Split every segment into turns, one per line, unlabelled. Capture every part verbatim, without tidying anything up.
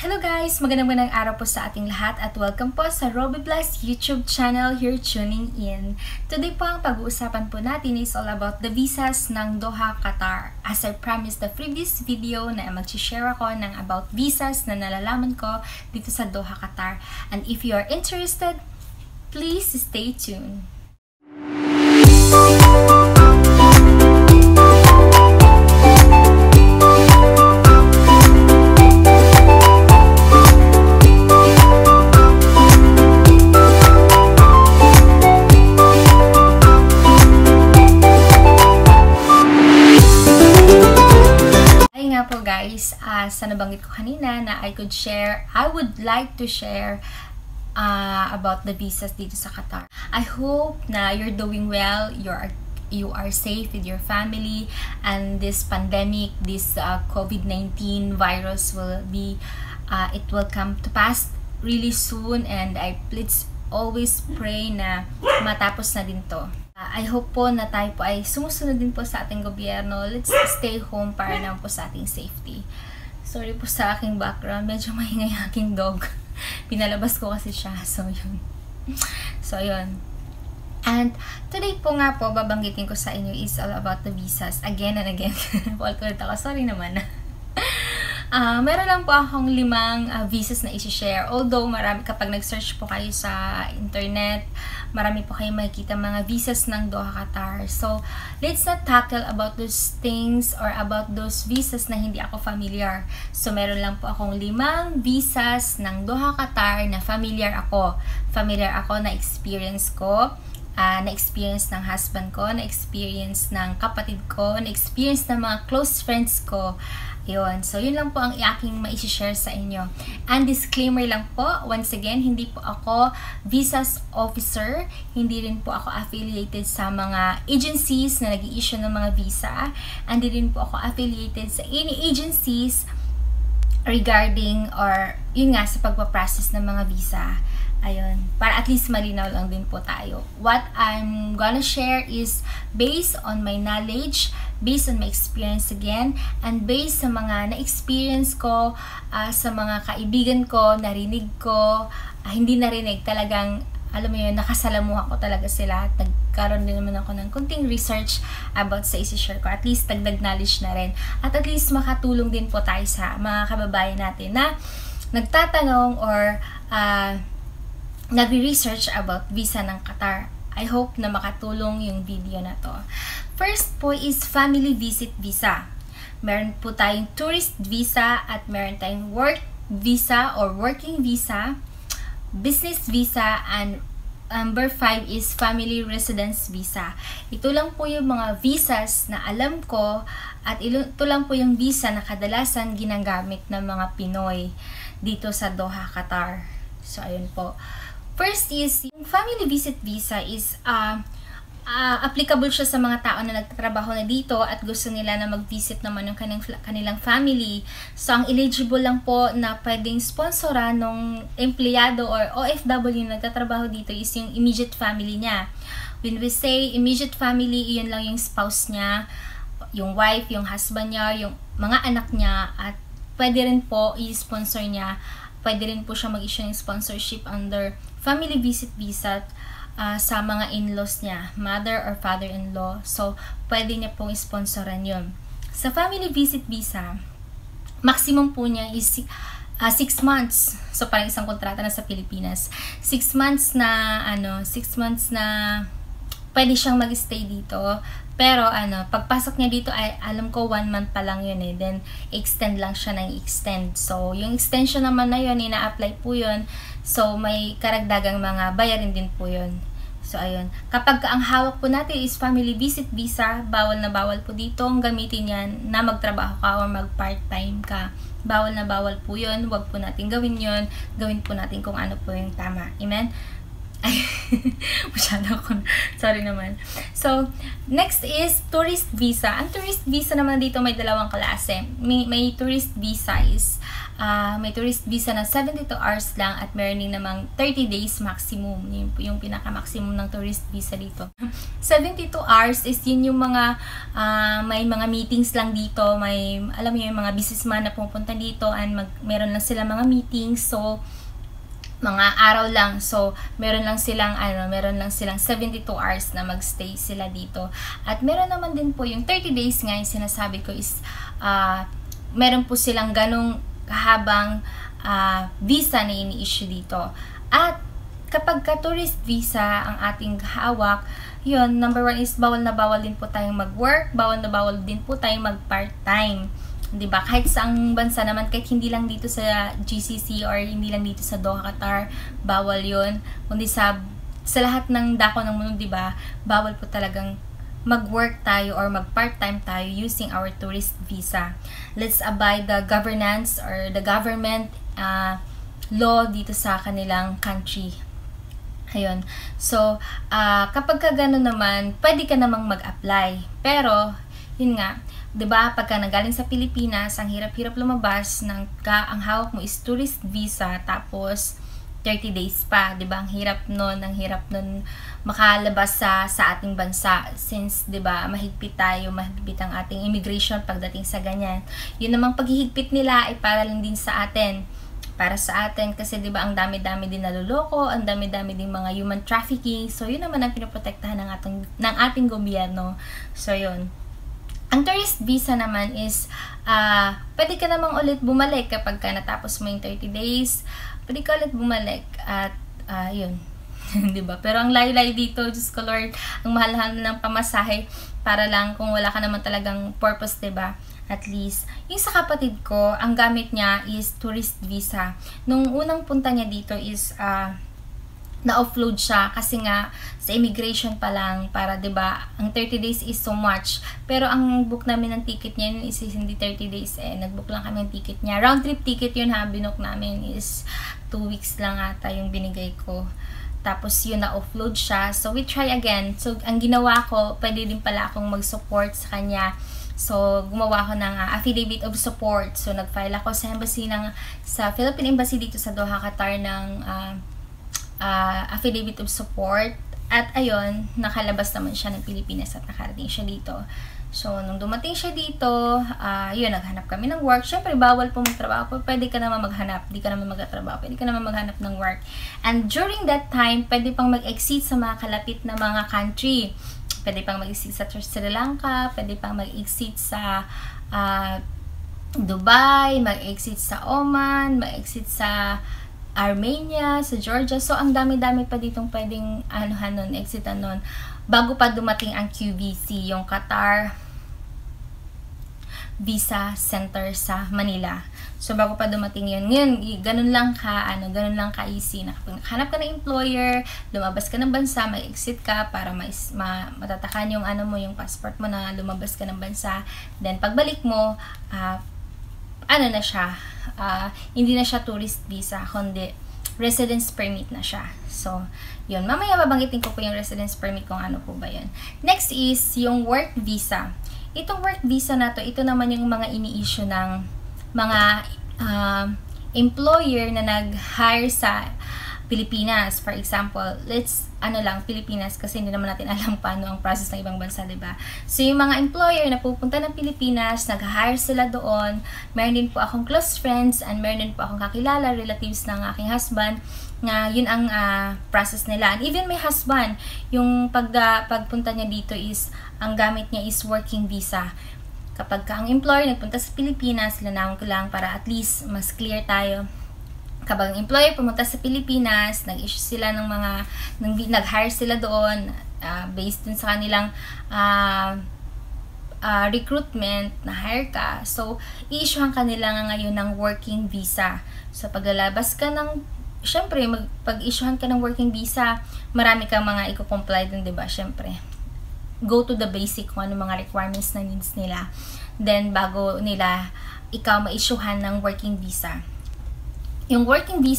Hello guys! Magandang magandang araw po sa ating lahat at welcome po sa Roby Blast YouTube channel here tuning in. Today po ang pag-uusapan po natin is all about the visas ng Doha, Qatar. As I promised the previous video na mag-share ako ng about visas na nalalaman ko dito sa Doha, Qatar. And if you are interested, please stay tuned. Po guys, uh, sa nabanggit ko kanina na I could share, I would like to share uh, about the visas dito sa Qatar. I hope na you're doing well, you're you are safe with your family, and this pandemic, this uh, COVID nineteen virus will be, uh, it will come to pass really soon, and I please always pray na matapos na din to. I hope po na tayo po ay sumusunod din po sa ating gobyerno. Let's stay home para naman po sa ating safety. Sorry po sa aking background. Medyo maingay aking dog. Pinalabas ko kasi siya. So, yun. So, yun. And today po nga po, babanggitin ko sa inyo is all about the visas. Again and again. Paul ko ako. Sorry naman. Uh, meron lang po akong limang uh, visas na isi-share. Although, marami, kapag nag-search po kayo sa internet, marami po kayong makikita mga visas ng Doha, Qatar. So, let's not tackle about those things or about those visas na hindi ako familiar. So, meron lang po akong limang visas ng Doha, Qatar na familiar ako. Familiar ako na experience ko. Uh, na-experience ng husband ko, na-experience ng kapatid ko, na-experience ng mga close friends ko. Yun. So, yun lang po ang aking ma-share sa inyo. And disclaimer lang po, once again, hindi po ako visas officer, hindi rin po ako affiliated sa mga agencies na nag-i-issue ng mga visa, and hindi rin po ako affiliated sa any agencies regarding or yun nga sa pagpaprocess ng mga visa. Ayun, para at least malinaw lang din po tayo. What I'm gonna share is based on my knowledge, based on my experience again, and based sa mga na-experience ko, uh, sa mga kaibigan ko, narinig ko, uh, hindi narinig, talagang, alam mo yun, nakasalamuha ko talaga sila. Nagkaroon din naman ako ng kunting research about sa isi-share ko. At least, dagdag knowledge na rin. At at least, makatulong din po tayo sa mga kababayan natin na nagtatanong or uh, nagre-research about visa ng Qatar. I hope na makatulong yung video na to. First po is family visit visa. Meron po tayong tourist visa at meron tayong work visa or working visa, business visa, and number five is family residence visa. Ito lang po yung mga visas na alam ko at ito lang po yung visa na kadalasan ginagamit ng mga Pinoy dito sa Doha, Qatar. So, ayun po. First is, yung family visit visa is uh, uh, applicable siya sa mga tao na nagtatrabaho na dito at gusto nila na mag-visit naman yung kanilang, kanilang family. So, ang eligible lang po na pwedeng sponsoran ng empleyado or O F W na nagtatrabaho dito is yung immediate family niya. When we say immediate family, iyon lang yung spouse niya, yung wife, yung husband niya, yung mga anak niya, at pwede rin po i-sponsor niya. Pwede rin po siya mag-issue ng sponsorship under family visit visa uh, sa mga in-laws niya, mother or father-in-law. So, pwede niya pong sponsoran yun. Sa family visit visa, maximum po niya is uh, six months. So, parang isang kontrata na sa Pilipinas. six months na, ano, six months na pwede siyang mag-stay dito. Pero, ano, pagpasok niya dito, ay, alam ko, one month pa lang yun eh. Then, extend lang siya ng extend. So, yung extension naman na yun, ina-apply po yun. So, may karagdagang mga bayarin din po yun. So, ayun. Kapag ang hawak po natin is family visit visa, bawal na bawal po dito ang gamitin yan na magtrabaho ka or mag-part-time ka. Bawal na bawal po yun. Huwag po natin gawin yun. Gawin po natin kung ano po yung tama. Amen? Ay, masyado ako. Sorry naman. So, next is tourist visa. Ang tourist visa naman dito may dalawang klase. May, may tourist visa is, uh, may tourist visa na seventy-two hours lang at meron din namang thirty days maximum. Yun po yung pinaka-maximum ng tourist visa dito. seventy-two hours is yun yung mga, uh, may mga meetings lang dito. May, alam mo yung mga businessman na pupunta dito and mag, meron lang sila mga meetings. So, mga araw lang. So, meron lang silang, ano, meron lang silang seventy-two hours na magstay sila dito. At meron naman din po yung thirty days nga yung sinasabi ko is, uh, meron po silang ganong kahabang uh, visa na ini-issue dito. At kapag ka-tourist visa ang ating hawak, yun, number one is bawal na bawal din po tayong mag-work, bawal na bawal din po tayong mag-part-time. Diba? Kahit sa ang bansa naman, kahit hindi lang dito sa G C C or hindi lang dito sa Doha, Qatar, bawal yun. Kundi sa, sa lahat ng dako ng mundo, diba? Bawal po talagang mag-work tayo or mag-part-time tayo using our tourist visa. Let's abide the governance or the government uh, law dito sa kanilang country. Ayun. So, uh, kapag ka gano'n naman, pwede ka namang mag-apply. Pero, yun nga, diba, pagka nagaling sa Pilipinas, ang hirap-hirap lumabas, ng, ka, ang hawak mo is tourist visa, tapos thirty days pa, diba, ang hirap nun, ang hirap nun makalabas sa, sa ating bansa, since, diba, mahigpit tayo, mahigpit ang ating immigration pagdating sa ganyan. Yun namang paghihigpit nila ay para lang din sa atin, para sa atin, kasi diba, ang dami-dami din naluloko, ang dami-dami din mga human trafficking, so yun naman ang pinoprotektahan ng ating, ng ating gobyerno. So yun. Ang tourist visa naman is, uh, pwede ka namang ulit bumalik kapag ka natapos mo yung thirty days. Pwede ka ulit bumalik at, uh, yun. Diba? Pero ang layo-layo dito, Diyos ko Lord, ang mahal-mahal ng pamasahe para lang kung wala ka naman talagang purpose, diba? At least, yung sa kapatid ko, ang gamit niya is tourist visa. Nung unang punta niya dito is, uh, na-offload siya kasi nga sa immigration pa lang para 'di ba ang thirty days is so much, pero ang book namin ng ticket niya yun is hindi thirty days eh, nagbook lang kami ng ticket niya, round trip ticket yun ha, binook namin is two weeks lang ata yung binigay ko, tapos yun na-offload siya, so we try again. So ang ginawa ko, pwede din pala akong mag-support sa kanya, so gumawa ko ng uh, affidavit of support. So nag-file ako sa embassy ng sa Philippine Embassy dito sa Doha, Qatar ng uh, Uh, affidavit of support, at ayun, nakalabas naman siya ng Pilipinas at nakarating siya dito. So, nung dumating siya dito, uh, yun, naghanap kami ng work. Syempre, bawal po magtrabaho. Pwede ka naman maghanap. Di ka naman magtrabaho. Pwede ka naman maghanap ng work. And during that time, pwede pang mag-exit sa mga kalapit na mga country. Pwede pang mag-exit sa Sri Lanka. Pwede pang mag-exit sa uh, Dubai. Mag-exit sa Oman. Mag-exit sa Armenia, sa Georgia. So, ang dami-dami pa ditong pwedeng anuhan nun, exitan nun, bago pa dumating ang Q V C, yung Qatar Visa Center sa Manila. So, bago pa dumating yun. Ngayon, ganun lang ka, ano, ganun lang ka easy. Nakahanap ka ng employer, lumabas ka ng bansa, may exit ka para ma ma matatakan yung ano mo, yung passport mo na lumabas ka ng bansa. Then, pagbalik mo, ah, uh, ano na siya, uh, hindi na siya tourist visa, kundi residence permit na siya. So, yun. Mamaya babanggitin ko po yung residence permit kung ano po ba yun. Next is yung work visa. Itong work visa na to, ito naman yung mga ini-issue ng mga uh, employer na nag-hire sa Pilipinas. For example, let's, ano lang, Pilipinas, kasi hindi naman natin alam paano ang process ng ibang bansa, diba? So, yung mga employer na pupunta ng Pilipinas, nag-hire sila doon, meron din po akong close friends, and meron din po akong kakilala, relatives ng aking husband, nga yun ang uh, process nila. And even my husband, yung pag, uh, pagpunta niya dito is, ang gamit niya is working visa. Kapag ka ang employer nagpunta sa Pilipinas, linawin ko lang para at least mas clear tayo. Kapag ang employer pumunta sa Pilipinas, nag-issue sila ng mga, nag-hire sila doon, uh, based dun sa kanilang uh, uh, recruitment, na hire ka. So, i-issuehan kanila nga ngayon ng working visa. So, paglalabas ka ng, syempre, pag-issuehan ka ng working visa, marami kang mga i-comply dun, diba? Syempre, go to the basic kung ano mga requirements na needs nila. Then, bago nila ikaw ma-issuehan ng working visa. Yung working visa,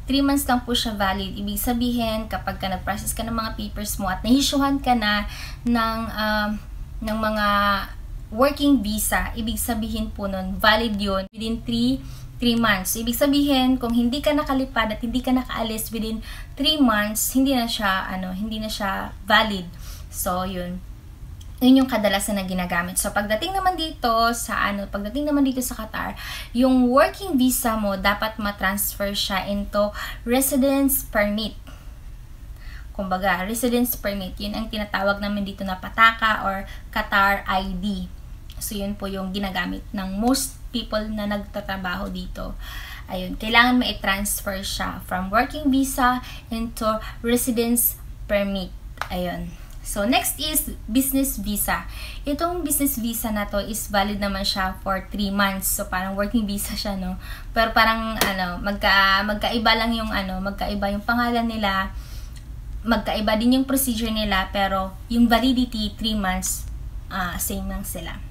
three months lang po siya valid. Ibig sabihin, kapag ka nag-process ka ng mga papers mo at nahisyuhan ka na ng, um, ng mga working visa, ibig sabihin po nun, valid yun within three months. Ibig sabihin, kung hindi ka nakalipad at hindi ka nakaalis within three months, hindi na siya, ano, hindi na siya valid. So, yun. Yun yung kadalasan na ginagamit. So, pagdating naman dito sa ano, pagdating naman dito sa Qatar, yung working visa mo, dapat ma-transfer siya into residence permit. Kumbaga, residence permit, yun ang tinatawag namin dito na pataka or Qatar I D. So, yun po yung ginagamit ng most people na nagtatrabaho dito. Ayun, kailangan ma-transfer siya from working visa into residence permit. Ayun. So, next is business visa. Itong business visa na to is valid naman siya for three months. So, parang working visa siya, no? Pero parang, ano, magka, magkaiba lang yung, ano, magkaiba yung pangalan nila, magkaiba din yung procedure nila, pero yung validity, three months, uh, same lang sila.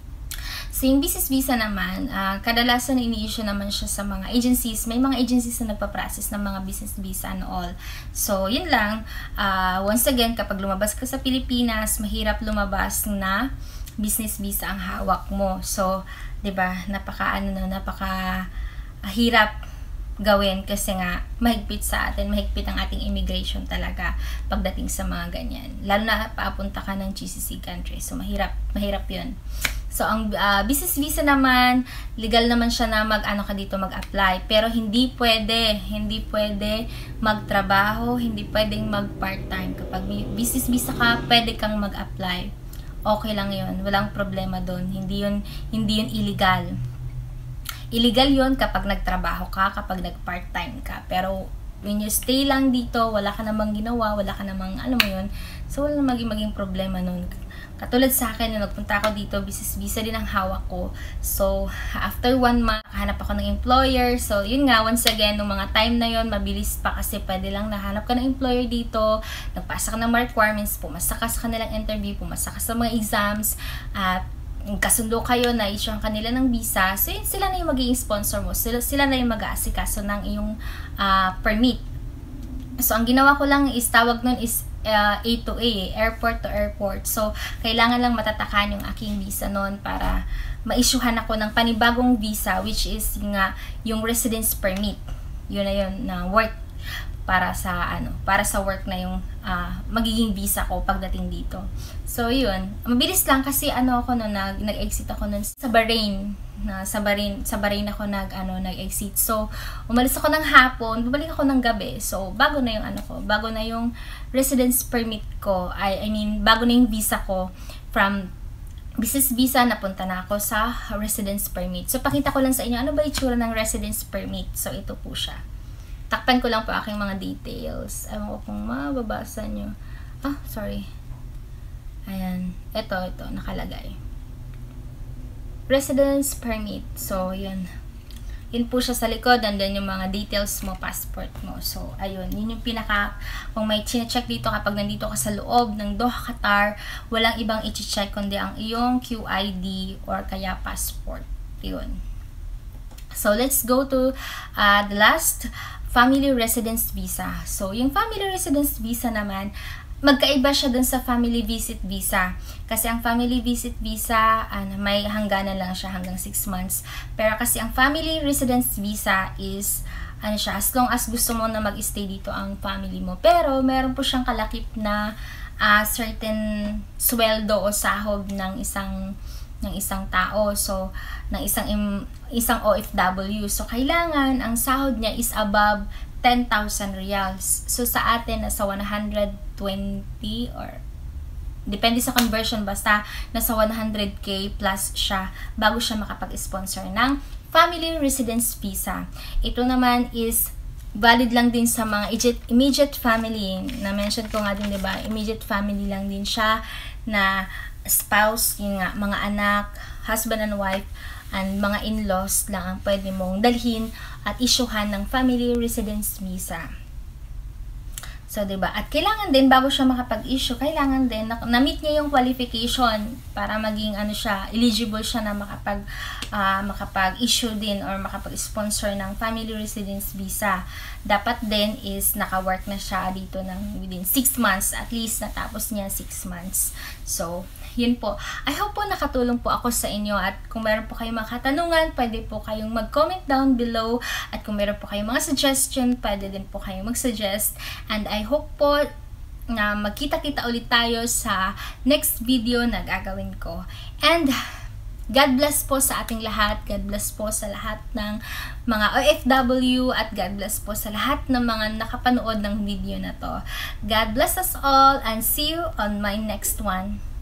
So, yung business visa naman, uh, kadalasan ini-issue naman siya sa mga agencies. May mga agencies na nagpa-process ng mga business visa and all. So, yun lang. Uh, once again, kapag lumabas ka sa Pilipinas, mahirap lumabas na business visa ang hawak mo. So, 'di ba, napaka ano na, napaka uh, hirap gawin kasi nga mahigpit sa atin, mahigpit ang ating immigration talaga pagdating sa mga ganyan. Lalo na papunta ka ng G C C country. So, mahirap, mahirap 'yun. So, ang uh, business visa naman, legal naman siya na mag-ano ka dito, mag-apply. Pero hindi pwede, hindi pwede magtrabaho, hindi pwedeng mag-part-time. Kapag may business visa ka, pwede kang mag-apply. Okay lang yun, walang problema doon. Hindi yun, hindi yun illegal. Illegal yun kapag nagtrabaho ka, kapag nag-part-time ka. Pero, when you stay lang dito, wala ka namang ginawa, wala ka namang, ano mo yun, so wala namang maging, maging problema nun. Katulad sa akin, nung nagpunta ako dito, business visa din ang hawak ko. So, after one month, hanap ako ng employer. So, yun nga, once again, nung mga time na yun, mabilis pa kasi pwede lang nahanap ka ng employer dito, nagpasa ka ng mga requirements, pumasa ka sa kanilang interview, pumasa ka sa mga exams, at kasundo kayo na issue ang kanila ng visa, so yun, sila na yung magiging sponsor mo, sila, sila na yung mag-aasikaso ng iyong uh, permit. So, ang ginawa ko lang is, tawag nun is uh, A to A, eh, airport to airport. So, kailangan lang matatakan yung aking visa nun para ma-issuehan ako ng panibagong visa, which is nga yung residence permit. Yun na yun, na work para sa ano, para sa work na yung uh, magiging visa ko pagdating dito. So, yun. Mabilis lang kasi ano ako no, nag nag-exit ako nun sa Bahrain, na sa Bahrain, sa Bahrain ako nag ano, nag-exit. So, umalis ako ng hapon, babalik ako ng gabi. So, bago na yung ano ko, bago na yung residence permit ko. I, I mean, bago na yung visa ko from business visa, napunta na ako sa residence permit. So, pakita ko lang sa inyo ano ba itsura ng residence permit. So, ito po siya. Takpan ko lang po aking mga details. Ewan ko kung mababasa nyo. Ah, sorry. Ayan. Ito, ito. Nakalagay. Residence permit. So, yun. Yun po siya sa likod. And then, yung mga details mo, passport mo. So, ayun. Yun yung pinaka, kung may chine-check dito kapag nandito ka sa loob ng Doha, Qatar, walang ibang i-check kundi ang iyong Q I D or kaya passport. Yun. So, let's go to uh, the last family residence visa. So, yung family residence visa naman, magkaiba siya dun sa family visit visa. Kasi ang family visit visa, ano, may hangganan lang siya hanggang six months. Pero kasi ang family residence visa is, ano siya, as long as gusto mo na mag-stay dito ang family mo. Pero, meron po siyang kalakip na uh, certain sweldo o sahod ng isang ng isang tao, so ng isang im, isang O F W. So kailangan ang sahod niya is above ten thousand riyals. So sa atin nasa one hundred twenty or depende sa conversion, basta nasa one hundred K plus siya bago siya makapag-sponsor ng family residence visa. Ito naman is valid lang din sa mga immediate family. Na-mention ko nga din, diba? Immediate family lang din siya na spouse, yun nga, mga anak, husband and wife, and mga in-laws lang ang pwede mong dalhin at issuehan ng family residence visa. So, diba? At kailangan din, bago siya makapag-issue, kailangan din, na- na-meet niya yung qualification para maging, ano siya, eligible siya na makapag, uh, makapag-issue din or makapag-sponsor ng family residence visa. Dapat din is naka-work na siya dito ng within six months. At least, natapos niya six months. So, yun po. I hope po nakatulong po ako sa inyo at kung meron po kayong mga katanungan, pwede po kayong mag-comment down below at kung meron po kayong mga suggestion, pwede din po kayong mag-suggest and I hope po na magkita-kita ulit tayo sa next video na gagawin ko. And God bless po sa ating lahat. God bless po sa lahat ng mga O F W at God bless po sa lahat ng mga nakapanood ng video na to. God bless us all and see you on my next one.